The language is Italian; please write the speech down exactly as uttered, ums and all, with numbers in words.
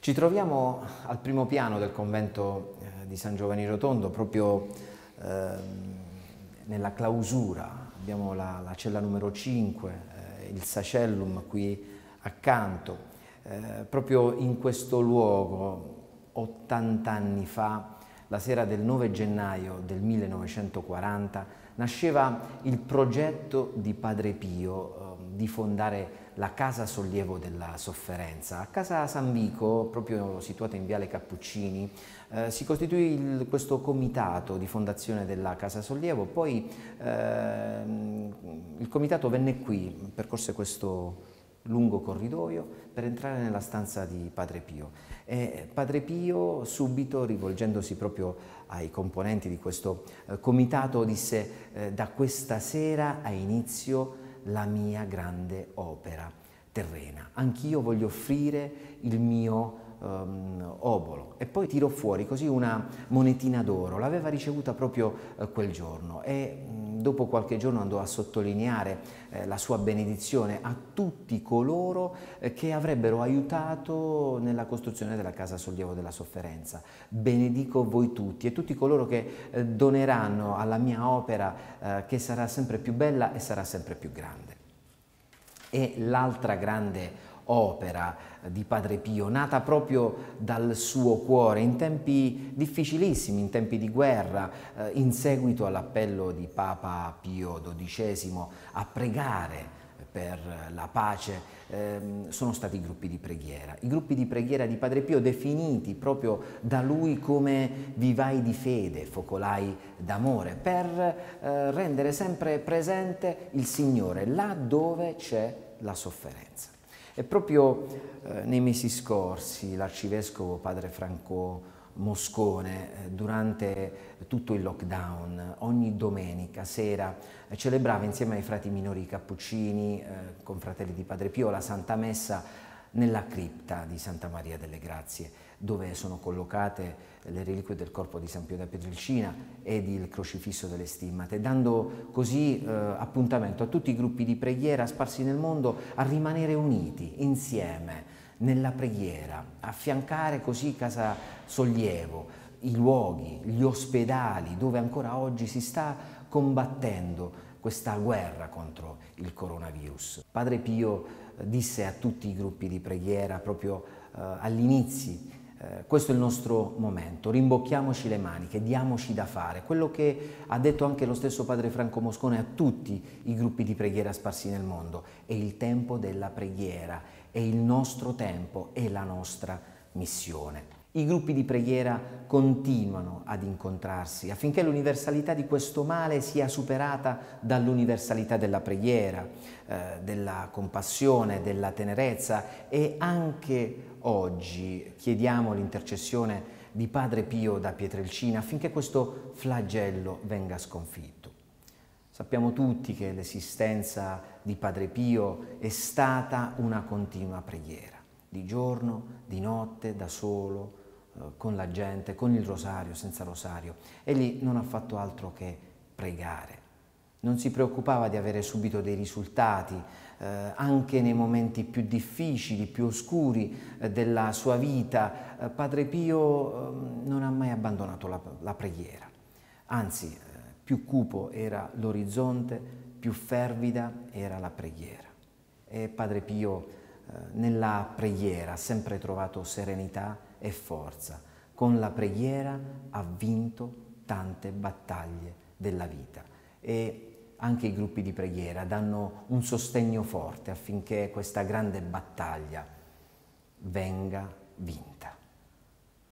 Ci troviamo al primo piano del convento eh, di San Giovanni Rotondo, proprio eh, nella clausura. Abbiamo la, la cella numero cinque, eh, il sacellum qui accanto. Eh, proprio in questo luogo, ottanta anni fa, la sera del nove gennaio del millenovecentoquaranta, nasceva il progetto di Padre Pio eh, di fondare la Casa Sollievo della Sofferenza. A Casa San Vico, proprio situata in Viale Cappuccini, eh, si costituì il, questo comitato di fondazione della Casa Sollievo, poi eh, il comitato venne qui, percorse questo lungo corridoio per entrare nella stanza di Padre Pio. E Padre Pio, subito rivolgendosi proprio ai componenti di questo eh, comitato, disse eh, da questa sera ha inizio la mia grande opera terrena. Anch'io voglio offrire il mio um, obolo. E poi tirò fuori così una monetina d'oro, l'aveva ricevuta proprio uh, quel giorno e mh, dopo qualche giorno andò a sottolineare eh, la sua benedizione a tutti coloro eh, che avrebbero aiutato nella costruzione della Casa Sollievo della Sofferenza. Benedico voi tutti e tutti coloro che eh, doneranno alla mia opera eh, che sarà sempre più bella e sarà sempre più grande. E l'altra grande opera di Padre Pio, nata proprio dal suo cuore in tempi difficilissimi, in tempi di guerra, eh, in seguito all'appello di Papa Pio dodicesimo a pregare per la pace, eh, sono stati i gruppi di preghiera. I gruppi di preghiera di Padre Pio definiti proprio da lui come vivai di fede, focolai d'amore, per eh, rendere sempre presente il Signore là dove c'è la sofferenza. E proprio eh, nei mesi scorsi l'arcivescovo Padre Franco Moscone, eh, durante tutto il lockdown, ogni domenica sera eh, celebrava insieme ai frati minori cappuccini, eh, confratelli di Padre Pio, la Santa Messa nella cripta di Santa Maria delle Grazie, dove sono collocate le reliquie del corpo di San Pio da Pietrelcina ed il crocifisso delle stimmate, dando così eh, appuntamento a tutti i gruppi di preghiera sparsi nel mondo a rimanere uniti insieme nella preghiera, affiancare così Casa Sollievo, i luoghi, gli ospedali dove ancora oggi si sta combattendo questa guerra contro il coronavirus. Padre Pio disse a tutti i gruppi di preghiera proprio eh, all'inizio: eh, questo è il nostro momento, rimbocchiamoci le maniche, diamoci da fare. Quello che ha detto anche lo stesso Padre Franco Moscone a tutti i gruppi di preghiera sparsi nel mondo: è il tempo della preghiera, è il nostro tempo, è la nostra missione. I gruppi di preghiera continuano ad incontrarsi affinché l'universalità di questo male sia superata dall'universalità della preghiera, eh, della compassione, della tenerezza, e anche oggi chiediamo l'intercessione di Padre Pio da Pietrelcina affinché questo flagello venga sconfitto. Sappiamo tutti che l'esistenza di Padre Pio è stata una continua preghiera, di giorno, di notte, da solo, con la gente, con il rosario, senza rosario. Egli non ha fatto altro che pregare. Non si preoccupava di avere subito dei risultati, eh, anche nei momenti più difficili, più oscuri eh, della sua vita. Eh, Padre Pio eh, non ha mai abbandonato la, la preghiera. Anzi, eh, più cupo era l'orizzonte, più fervida era la preghiera. E Padre Pio eh, nella preghiera ha sempre trovato serenità e forza. Con la preghiera ha vinto tante battaglie della vita e anche i gruppi di preghiera danno un sostegno forte affinché questa grande battaglia venga vinta.